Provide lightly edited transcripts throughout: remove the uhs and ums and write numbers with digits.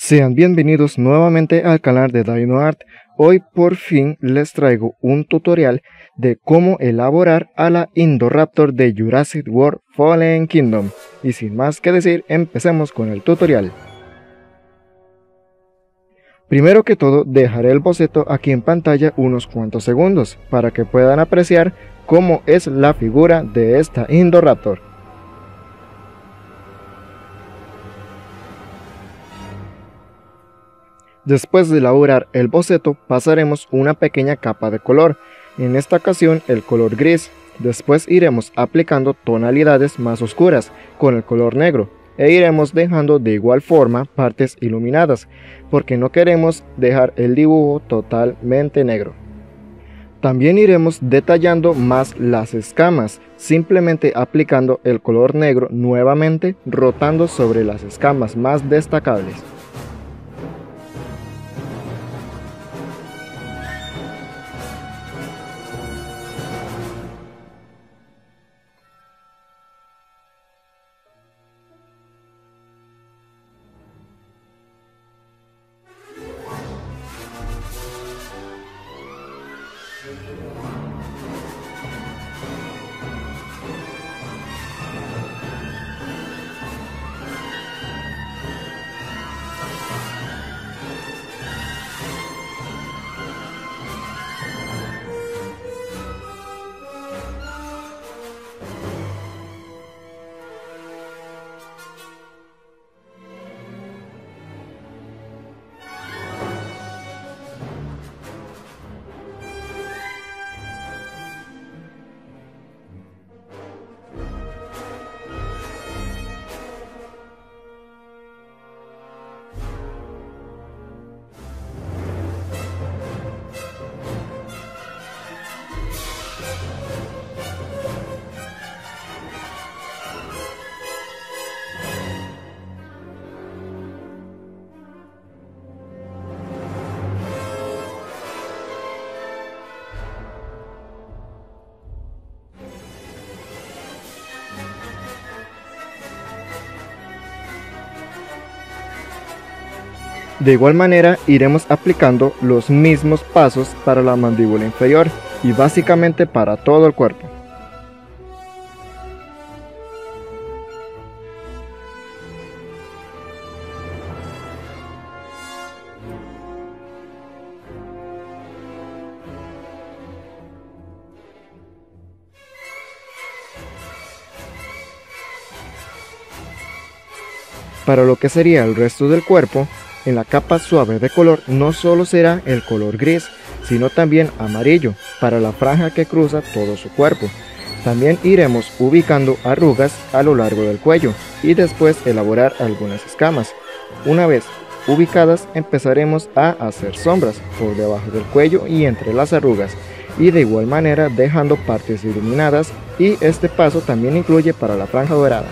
Sean bienvenidos nuevamente al canal de DinoArt. Hoy por fin les traigo un tutorial de cómo elaborar a la Indoraptor de Jurassic World Fallen Kingdom. Y sin más que decir, empecemos con el tutorial. Primero que todo, dejaré el boceto aquí en pantalla unos cuantos segundos para que puedan apreciar cómo es la figura de esta Indoraptor. Después de elaborar el boceto, pasaremos una pequeña capa de color, en esta ocasión el color gris. Después iremos aplicando tonalidades más oscuras con el color negro e iremos dejando de igual forma partes iluminadas, porque no queremos dejar el dibujo totalmente negro. También iremos detallando más las escamas, simplemente aplicando el color negro nuevamente, rotando sobre las escamas más destacables. De igual manera iremos aplicando los mismos pasos para la mandíbula inferior y básicamente para todo el cuerpo. Para lo que sería el resto del cuerpo, en la capa suave de color no solo será el color gris, sino también amarillo para la franja que cruza todo su cuerpo. También iremos ubicando arrugas a lo largo del cuello y después elaborar algunas escamas. Una vez ubicadas, empezaremos a hacer sombras por debajo del cuello y entre las arrugas, y de igual manera dejando partes iluminadas, y este paso también incluye para la franja dorada.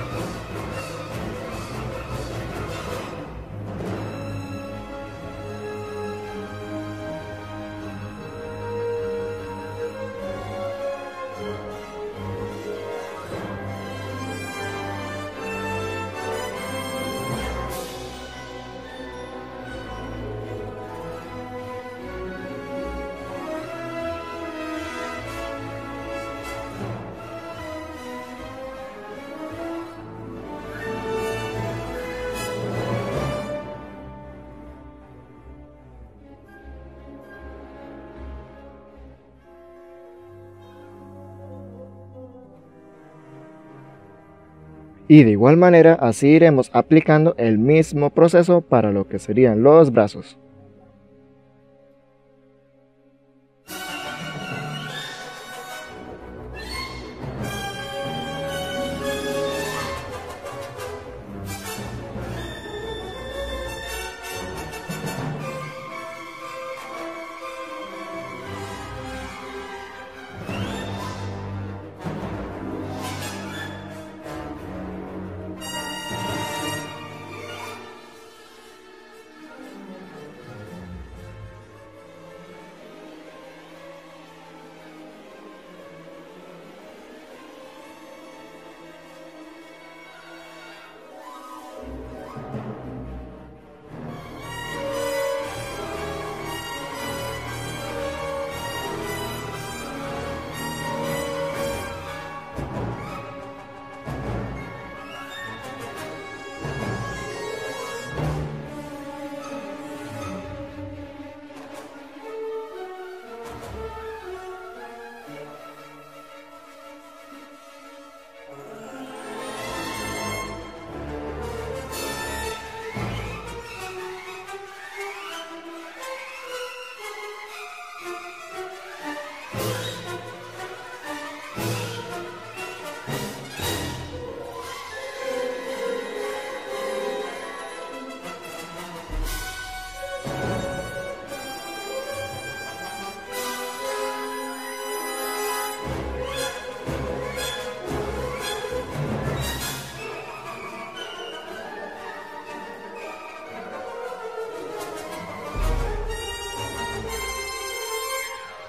Y de igual manera así iremos aplicando el mismo proceso para lo que serían los brazos.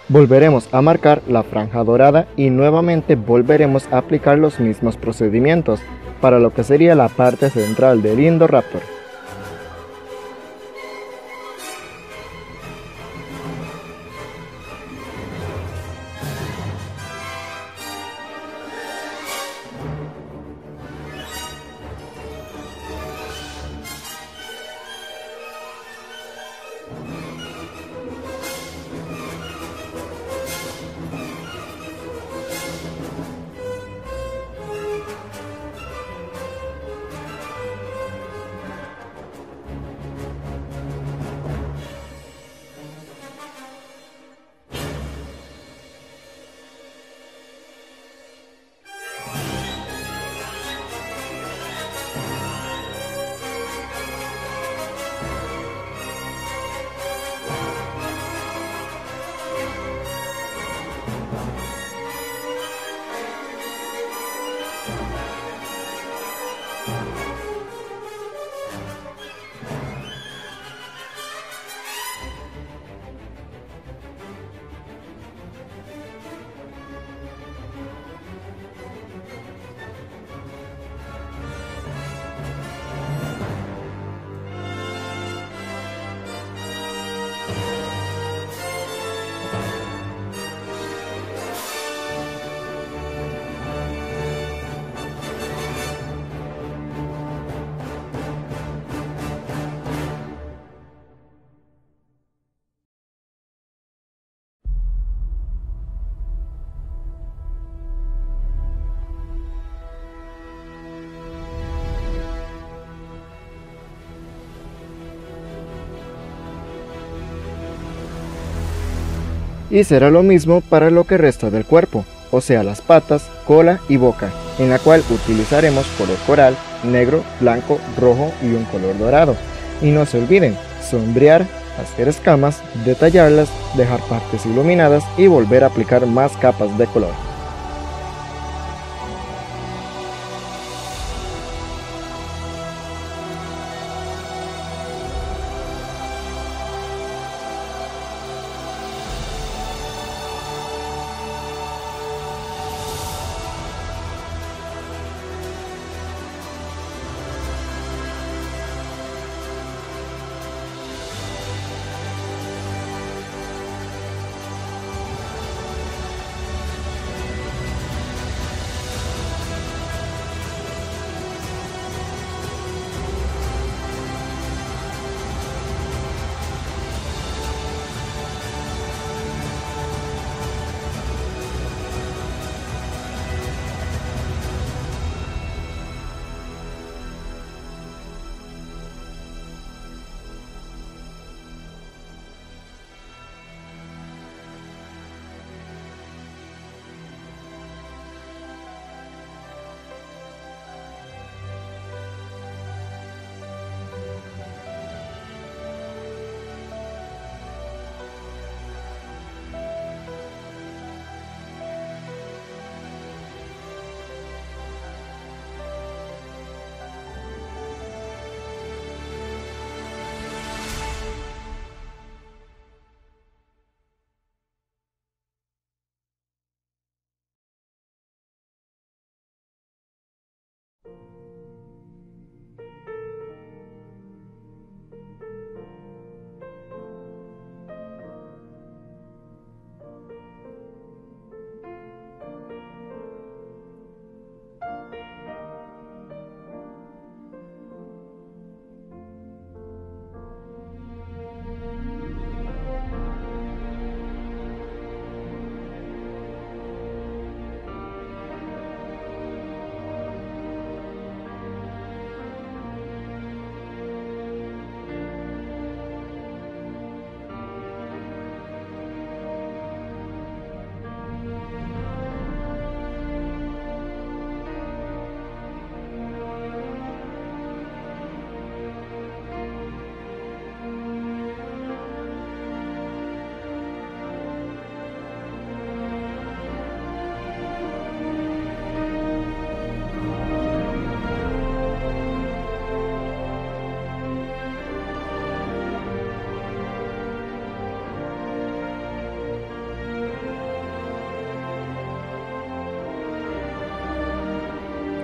Volveremos a marcar la franja dorada y nuevamente volveremos a aplicar los mismos procedimientos para lo que sería la parte central del Indoraptor. Y será lo mismo para lo que resta del cuerpo, o sea las patas, cola y boca, en la cual utilizaremos color coral, negro, blanco, rojo y un color dorado. Y no se olviden, sombrear, hacer escamas, detallarlas, dejar partes iluminadas y volver a aplicar más capas de color.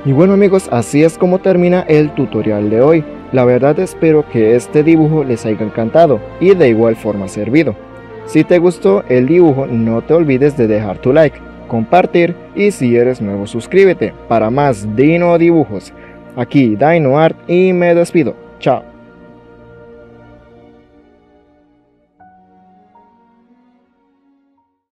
Y bueno amigos, así es como termina el tutorial de hoy. La verdad espero que este dibujo les haya encantado y de igual forma servido. Si te gustó el dibujo, no te olvides de dejar tu like, compartir y si eres nuevo suscríbete para más Dino Dibujos. Aquí Dino Art y me despido. Chao.